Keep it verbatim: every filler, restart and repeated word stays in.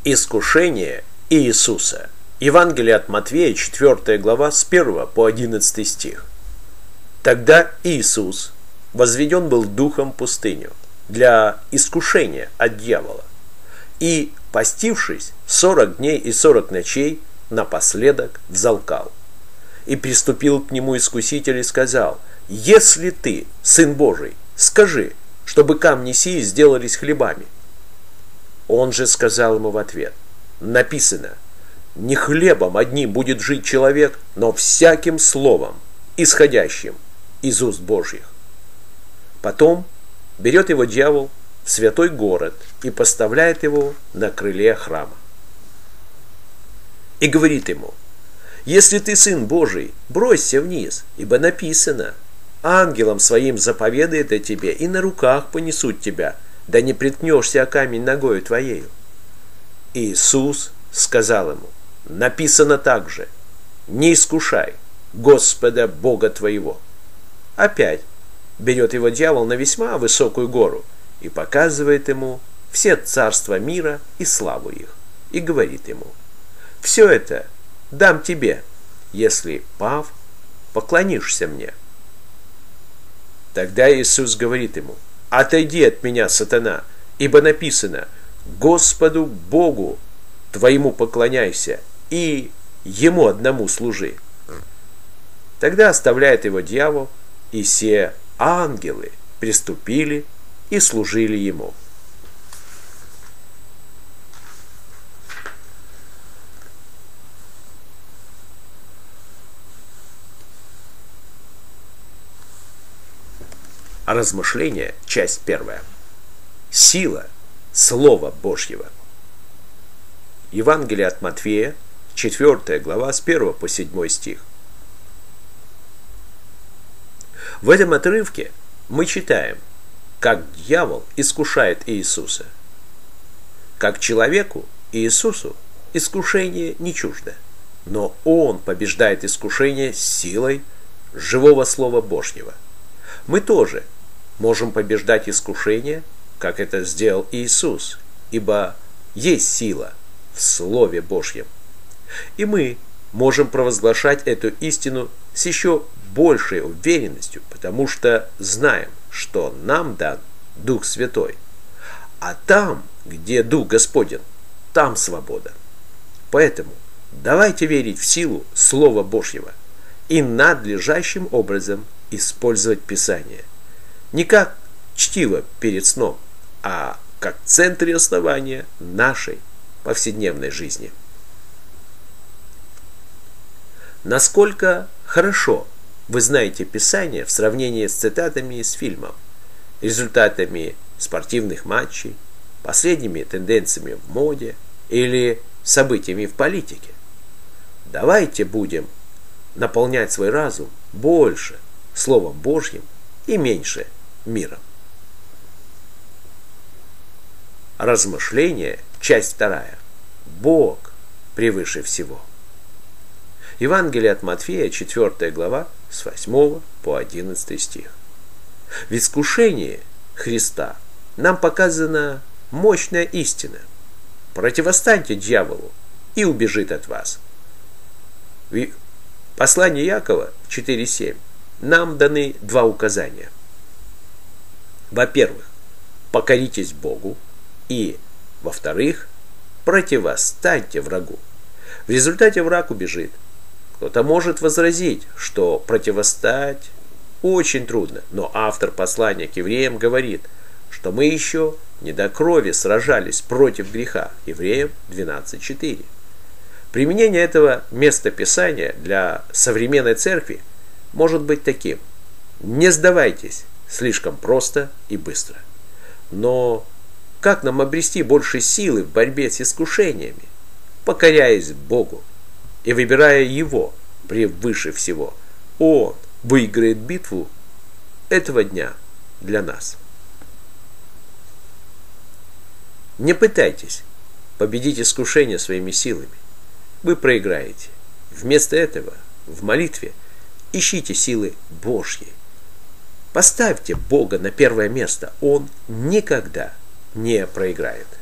Искушение Иисуса. Евангелие от Матфея, четвёртая глава, с первого по одиннадцатый стих. Тогда Иисус возведен был духом в пустыню для искушения от дьявола. И, постившись сорок дней и сорок ночей, напоследок взалкал. И приступил к нему искуситель и сказал: «Если ты, Сын Божий, скажи, чтобы камни сии сделались хлебами». Он же сказал ему в ответ: написано: не хлебом одним будет жить человек, но всяким словом, исходящим из уст Божьих. Потом берет его дьявол в святой город и поставляет его на крыле храма. И говорит ему: если ты Сын Божий, бросься вниз, ибо написано: ангелом своим заповедает о тебе, и на руках понесут тебя, да не приткнешься о камень ногою твоею. Иисус сказал ему: написано также: не искушай Господа Бога твоего. Опять берет его дьявол на весьма высокую гору и показывает ему все царства мира и славу их, и говорит ему: все это дам тебе, если, пав, поклонишься мне. Тогда Иисус говорит ему: отойди от меня, сатана, ибо написано: Господу Богу твоему поклоняйся и Ему одному служи. Тогда оставляет его дьявол, и все ангелы приступили и служили ему. Размышления, часть первая. Сила Слова Божьего. Евангелие от Матфея, четвёртая глава, с первого по седьмой стих. В этом отрывке мы читаем, как дьявол искушает Иисуса. Как человеку, Иисусу, искушение не чуждо, но Он побеждает искушение силой живого Слова Божьего. Мы тоже можем побеждать искушение, как это сделал Иисус, ибо есть сила в Слове Божьем. И мы можем провозглашать эту истину с еще большей уверенностью, потому что знаем, что нам дан Дух Святой. А там, где Дух Господен, там свобода. Поэтому давайте верить в силу Слова Божьего и надлежащим образом использовать Писание. Не как чтиво перед сном, а как центр и основание нашей повседневной жизни. Насколько хорошо вы знаете Писание в сравнении с цитатами из фильмов, результатами спортивных матчей, последними тенденциями в моде или событиями в политике? Давайте будем наполнять свой разум больше Словом Божьим и меньше миром. Размышление, часть вторая. Бог превыше всего. Евангелие от Матфея, четвёртая глава, с восьмого по одиннадцатый стих. В искушении Христа нам показана мощная истина. Противостаньте дьяволу, и убежит от вас. В послании Иакова четыре семь нам даны два указания. Во-первых, покоритесь Богу, и, во-вторых, противостаньте врагу. В результате враг убежит. Кто-то может возразить, что противостать очень трудно, но автор послания к евреям говорит, что мы еще не до крови сражались против греха. Евреям двенадцать четыре. Применение этого местописания для современной церкви может быть таким: не сдавайтесь слишком просто и быстро. Но как нам обрести больше силы в борьбе с искушениями? Покоряясь Богу и выбирая Его превыше всего. Он выиграет битву этого дня для нас. Не пытайтесь победить искушение своими силами. Вы проиграете. Вместо этого в молитве ищите силы Божьи. Поставьте Бога на первое место. Он никогда не проиграет.